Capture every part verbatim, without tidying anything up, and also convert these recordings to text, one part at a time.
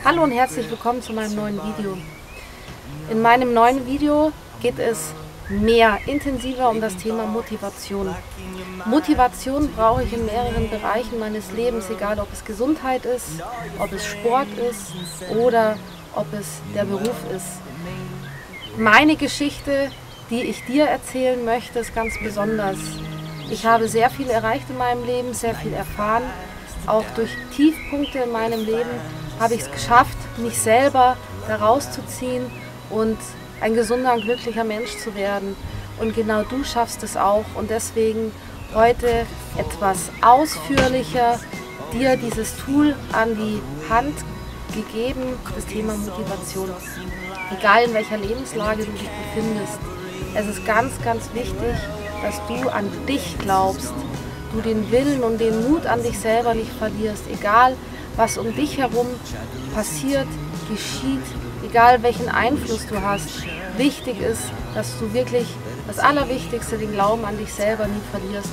Hallo und herzlich willkommen zu meinem neuen Video. In meinem neuen Video geht es mehr, intensiver um das Thema Motivation. Motivation brauche ich in mehreren Bereichen meines Lebens, egal ob es Gesundheit ist, ob es Sport ist oder ob es der Beruf ist. Meine Geschichte, die ich dir erzählen möchte, ist ganz besonders. Ich habe sehr viel erreicht in meinem Leben, sehr viel erfahren. Auch durch Tiefpunkte in meinem Leben habe ich es geschafft, mich selber da rauszuziehen und ein gesunder und glücklicher Mensch zu werden. Und genau du schaffst es auch. Und deswegen heute etwas ausführlicher dir dieses Tool an die Hand gegeben, das Thema Motivation. Egal in welcher Lebenslage du dich befindest, es ist ganz, ganz wichtig, dass du an dich glaubst, du den Willen und den Mut an dich selber nicht verlierst, egal was um dich herum passiert, geschieht, egal welchen Einfluss du hast. Wichtig ist, dass du wirklich das Allerwichtigste, den Glauben an dich selber nie verlierst.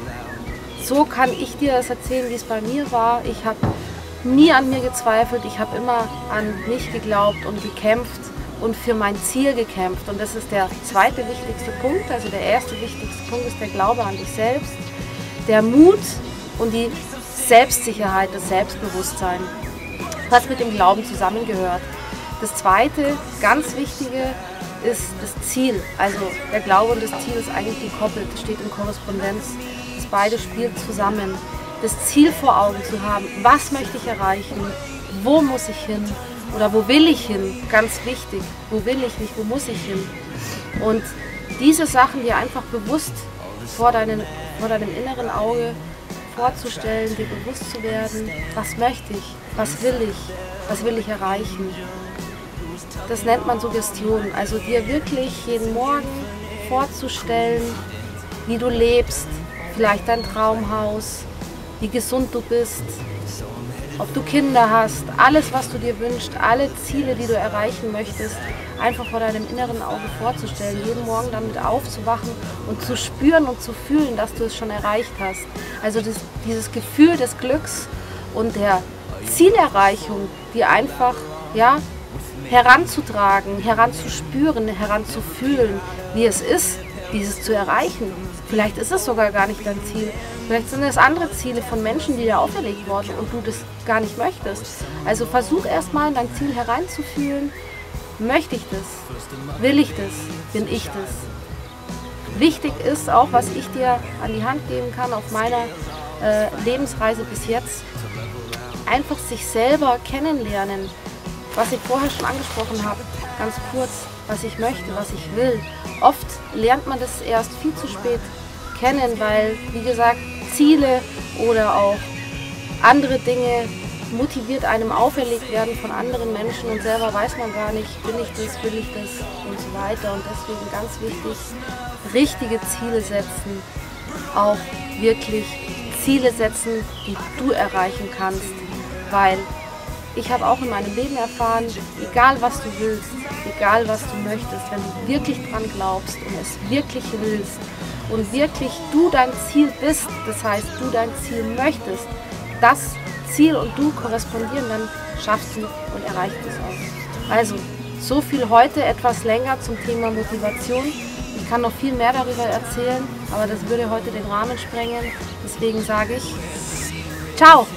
So kann ich dir das erzählen, wie es bei mir war. Ich habe nie an mir gezweifelt, ich habe immer an mich geglaubt und gekämpft und für mein Ziel gekämpft. Und das ist der zweite wichtigste Punkt. Also der erste wichtigste Punkt ist der Glaube an dich selbst, der Mut und die Selbstsicherheit, das Selbstbewusstsein, was mit dem Glauben zusammengehört. Das zweite, ganz wichtige, ist das Ziel. Also der Glaube und das Ziel ist eigentlich gekoppelt, das steht in Korrespondenz. Das beide spielt zusammen. Das Ziel vor Augen zu haben, was möchte ich erreichen, wo muss ich hin oder wo will ich hin, ganz wichtig, wo will ich nicht, wo muss ich hin. Und diese Sachen dir einfach bewusst vor, deinen, vor deinem inneren Auge vorzustellen, dir bewusst zu werden, was möchte ich, was will ich, was will ich erreichen. Das nennt man Suggestion, also dir wirklich jeden Morgen vorzustellen, wie du lebst, vielleicht dein Traumhaus, wie gesund du bist, ob du Kinder hast, alles was du dir wünschst, alle Ziele, die du erreichen möchtest, einfach vor deinem inneren Auge vorzustellen, jeden Morgen damit aufzuwachen und zu spüren und zu fühlen, dass du es schon erreicht hast. Also das, dieses Gefühl des Glücks und der Zielerreichung, die einfach ja, heranzutragen, heranzuspüren, heranzufühlen, wie es ist, dieses zu erreichen. Vielleicht ist es sogar gar nicht dein Ziel. Vielleicht sind es andere Ziele von Menschen, die dir auferlegt wurden und du das gar nicht möchtest. Also versuch erstmal in dein Ziel hereinzufühlen. Möchte ich das? Will ich das? Bin ich das? Wichtig ist auch, was ich dir an die Hand geben kann auf meiner äh, Lebensreise bis jetzt, einfach sich selber kennenlernen, was ich vorher schon angesprochen habe, ganz kurz, was ich möchte, was ich will. Oft lernt man das erst viel zu spät kennen, weil, wie gesagt, Ziele oder auch andere Dinge motiviert einem auferlegt werden von anderen Menschen und selber weiß man gar nicht, bin ich das, will ich das und so weiter. Und deswegen ganz wichtig, richtige Ziele setzen, auch wirklich Ziele setzen, die du erreichen kannst, weil ich habe auch in meinem Leben erfahren, egal was du willst, egal was du möchtest, wenn du wirklich dran glaubst und es wirklich willst und wirklich du dein Ziel bist, das heißt du dein Ziel möchtest, das Ziel und du korrespondieren, dann schaffst du und erreichst es auch. Also so viel heute, etwas länger zum Thema Motivation. Ich kann noch viel mehr darüber erzählen, aber das würde heute den Rahmen sprengen. Deswegen sage ich, ciao!